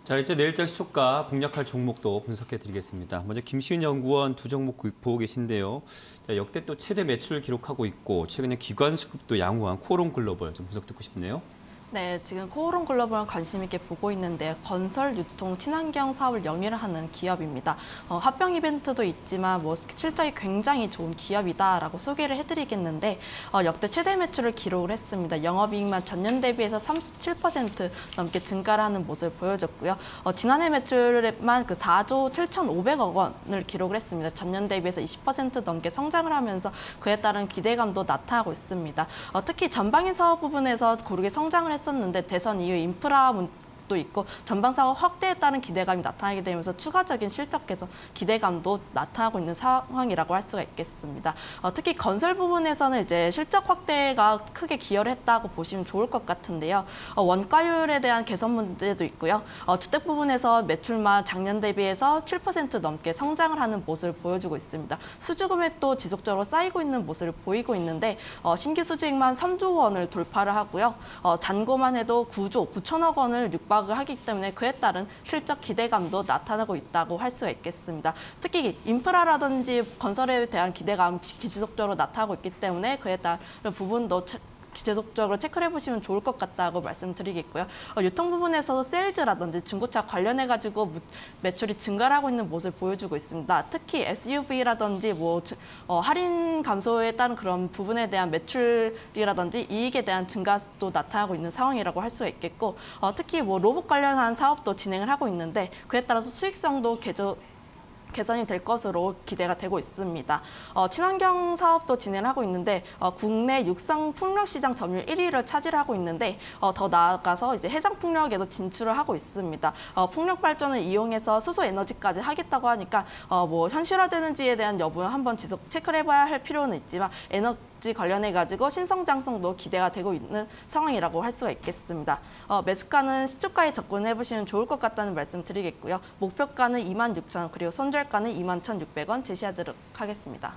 자, 이제 내일장 시초가 공략할 종목도 분석해 드리겠습니다. 먼저 김시윤 연구원 두 종목 보고 계신데요. 자, 역대 또 최대 매출을 기록하고 있고 최근에 기관 수급도 양호한 코오롱 글로벌 좀 분석 듣고 싶네요. 네, 지금 코오롱 글로벌 관심 있게 보고 있는데 건설, 유통, 친환경 사업을 영위하는 기업입니다. 합병 이벤트도 있지만 실적이 굉장히 좋은 기업이다라고 소개를 해드리겠는데 역대 최대 매출을 기록을 했습니다. 영업이익만 전년 대비해서 37% 넘게 증가를 하는 모습을 보여줬고요. 지난해 매출만 그 4조 7,500억 원을 기록을 했습니다. 전년 대비해서 20% 넘게 성장을 하면서 그에 따른 기대감도 나타나고 있습니다. 특히 전방위 사업 부분에서 고르게 성장을 했었는데 대선 이후 인프라 도 있고 전방 사업 확대에 따른 기대감이 나타나게 되면서 추가적인 실적 개선 기대감도 나타나고 있는 상황이라고 할 수가 있겠습니다. 특히 건설 부분에서는 이제 실적 확대가 크게 기여를 했다고 보시면 좋을 것 같은데요. 원가율에 대한 개선 문제도 있고요. 주택 부분에서 매출만 작년 대비해서 7% 넘게 성장을 하는 모습을 보여주고 있습니다. 수주 금액도 지속적으로 쌓이고 있는 모습을 보이고 있는데 신규 수주액만 3조 원을 돌파를 하고요. 잔고만 해도 9조 9천억 원을 육박을 하기 때문에 그에 따른 실적 기대감도 나타나고 있다고 할 수가 있겠습니다. 특히 인프라라든지 건설에 대한 기대감 지속적으로 나타나고 있기 때문에 그에 따른 부분도 지속적으로 체크를 해보시면 좋을 것 같다고 말씀드리겠고요. 유통 부분에서도 세일즈라든지 중고차 관련해가지고 매출이 증가를 하고 있는 모습을 보여주고 있습니다. 특히 SUV라든지 할인 감소에 따른 그런 부분에 대한 매출이라든지 이익에 대한 증가도 나타나고 있는 상황이라고 할 수가 있겠고 특히 로봇 관련한 사업도 진행을 하고 있는데 그에 따라서 수익성도 개선이 될 것으로 기대가 되고 있습니다. 친환경 사업도 진행하고 있는데 국내 육상 풍력 시장 점유율 1위를 차지하고 있는데 더 나아가서 이제 해상 풍력에도 진출을 하고 있습니다. 풍력 발전을 이용해서 수소 에너지까지 하겠다고 하니까 현실화되는지에 대한 여부는 한번 지속 체크를 해봐야 할 필요는 있지만 에너지 관련해가지고 신성장성도 기대가 되고 있는 상황이라고 할 수가 있겠습니다. 매수가는 시초가에 접근해보시면 좋을 것 같다는 말씀 드리겠고요. 목표가는 26,000원 그리고 손절가는 21,600원 제시하도록 하겠습니다.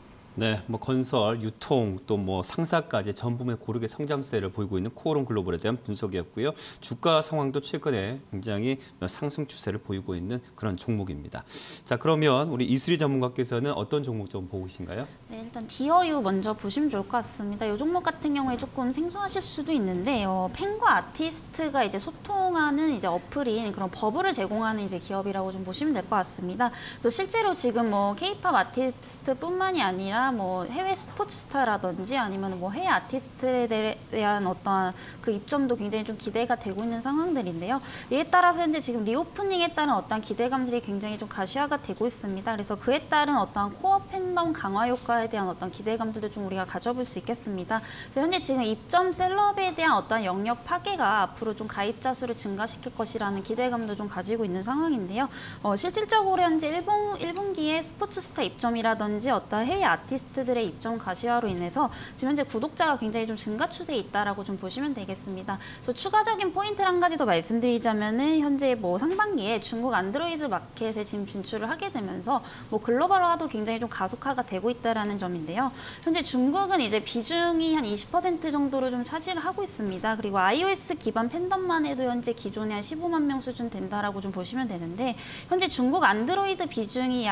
네, 건설, 유통, 또 상사까지 전부에 고르게 성장세를 보이고 있는 코오롱 글로벌에 대한 분석이었고요. 주가 상황도 최근에 굉장히 상승 추세를 보이고 있는 그런 종목입니다. 자, 그러면 우리 이슬이 전문가께서는 어떤 종목 좀 보고 계신가요? 네, 일단 디어유 먼저 보시면 좋을 것 같습니다. 이 종목 같은 경우에 조금 생소하실 수도 있는데 팬과 아티스트가 이제 소통하는 이제 어플인 그런 버블을 제공하는 이제 기업이라고 좀 보시면 될 것 같습니다. 그래서 실제로 지금 K-팝 아티스트뿐만이 아니라 해외 스포츠 스타라든지 아니면 해외 아티스트에 대한 어떤 그 입점도 굉장히 좀 기대가 되고 있는 상황들인데요. 이에 따라서 현재 지금 리오프닝에 따른 어떤 기대감들이 굉장히 좀 가시화가 되고 있습니다. 그래서 그에 따른 어떤 코어 팬덤 강화 효과에 대한 어떤 기대감들도 좀 우리가 가져볼 수 있겠습니다. 현재 지금 입점 셀럽에 대한 어떤 영역 파괴가 앞으로 좀 가입자 수를 증가시킬 것이라는 기대감도 좀 가지고 있는 상황인데요. 실질적으로 현재 1분기에 스포츠 스타 입점이라든지 어떤 해외 아티스트들의 입점 가시화로 인해서 지금 현재 구독자가 굉장히 좀 증가 추세에 있다라고 좀 보시면 되겠습니다. 그래서 추가적인 포인트를 한 가지 더 말씀드리자면은 현재 상반기에 중국 안드로이드 마켓에 지금 진출을 하게 되면서 글로벌화도 굉장히 좀 가속화가 되고 있다라는 점인데요. 현재 중국은 이제 비중이 한 20% 정도를 좀 차지를 하고 있습니다. 그리고 iOS 기반 팬덤만 해도 현재 기존에 한 15만 명 수준 된다라고 좀 보시면 되는데 현재 중국 안드로이드 비중이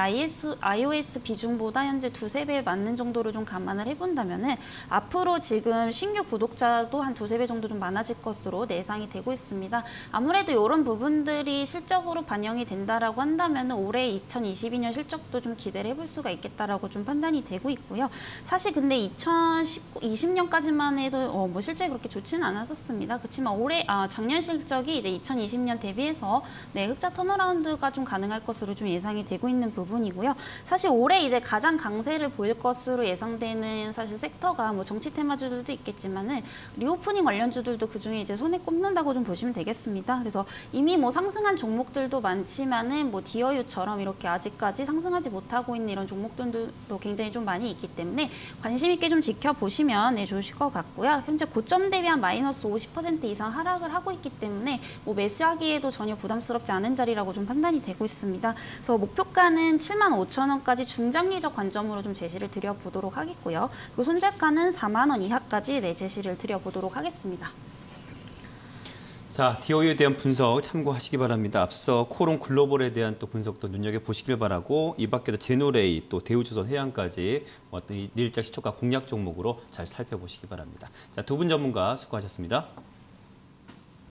iOS 비중보다 현재 2~3배 맞는 정도로 좀 감안을 해본다면은 앞으로 지금 신규 구독자도 한 2~3배 정도 좀 많아질 것으로 예상이 되고 있습니다. 아무래도 이런 부분들이 실적으로 반영이 된다라고 한다면 올해 2022년 실적도 좀 기대를 해볼 수가 있겠다라고 좀 판단이 되고 있고요. 사실 근데 2020년까지만 해도 실적이 그렇게 좋지는 않았었습니다. 그렇지만 작년 실적이 이제 2020년 대비해서 흑자 턴어라운드가 좀 가능할 것으로 좀 예상이 되고 있는 부분이고요. 사실 올해 이제 가장 강세를 보일 것으로 예상되는 사실 섹터가 정치 테마주들도 있겠지만은 리오프닝 관련주들도 그중에 이제 손에 꼽는다고 좀 보시면 되겠습니다. 그래서 이미 상승한 종목들도 많지만은 디어유처럼 이렇게 아직까지 상승하지 못하고 있는 이런 종목들도 굉장히 좀 많이 있기 때문에 관심 있게 좀 지켜보시면 좋으실 것 같고요. 현재 고점 대비 한 마이너스 50% 이상 하락을 하고 있기 때문에 매수하기에도 전혀 부담스럽지 않은 자리라고 좀 판단이 되고 있습니다. 그래서 목표가는 75,000원까지 중장기적 관점으로 좀 제시를 드려보도록 하겠고요. 그리고 손절가는 4만 원 이하까지 제시를 드려보도록 하겠습니다. 자, DOE에 대한 분석 참고하시기 바랍니다. 앞서 코오롱 글로벌에 대한 또 분석도 눈여겨보시길 바라고 이 밖에도 제노레이 또 대우조선 해양까지 어떤 이 내일장 시초가 공략 종목으로 잘 살펴보시기 바랍니다. 자, 두 분 전문가 수고하셨습니다.